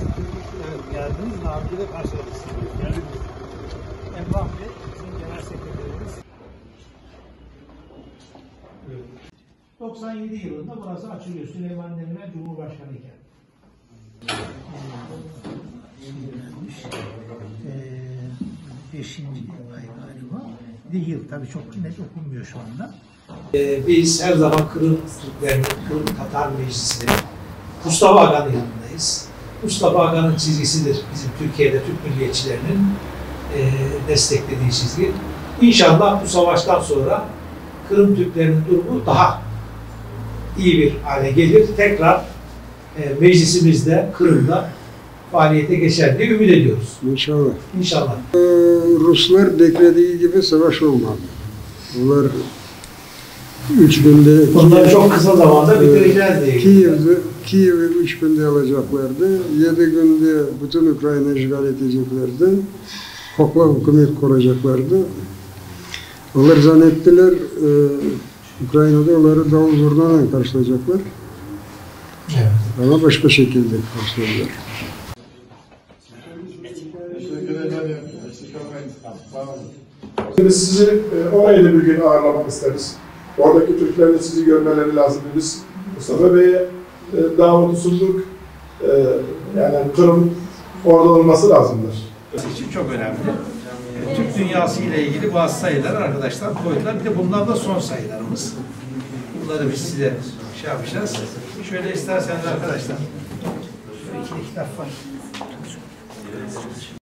Evet, geldiniz. Nargile karşıladık. Geldik. Emrah Bey, bizim genel sekreterimiz. Evet. 97 yılında burası açılıyor. Süleyman Demirel Cumhurbaşkanı iken. 5. ay galiba. Bir yıl tabii çok net okunmuyor şu anda. Biz her zaman Kırım Türklerinin, Kırım Tatar Meclisi'nin Mustafa Aga'nın yanındayız. Mustafa Aga'nın çizgisidir bizim Türkiye'de Türk milliyetçilerinin desteklediği çizgi. İnşallah bu savaştan sonra Kırım Türklerinin durumu daha iyi bir hale gelir. Tekrar meclisimizde, Kırım'da faaliyete geçer diye ümit ediyoruz. İnşallah. İnşallah. Ruslar beklediği gibi savaş olmadı. Bunlar 3 günde... Bunları çok kısa zamanda bitireceğiz diye. Kiev'i 3 günde alacaklardı. 7 günde bütün Ukrayna işgal edeceklerdi. Kokla hükümet kuracaklardı. Onlar zannettiler Ukrayna'da onları davul zurnayla karşılayacaklar. Evet. Ama başka şekilde karşıladılar. Biz sizi 17 bir gün ağırlamak isteriz. Oradaki Türklerin sizi görmeleri lazım. Biz Mustafa Bey'e davet sunduk. Yani Kırım orada olması lazımdır. için çok önemli. Türk dünyası ile ilgili bazı sayılar arkadaşlar koydular. Bir de bunlar da son sayılarımız. Bunları biz size şey yapacağız. Şöyle isterseniz arkadaşlar. Şöyle iki kitap var.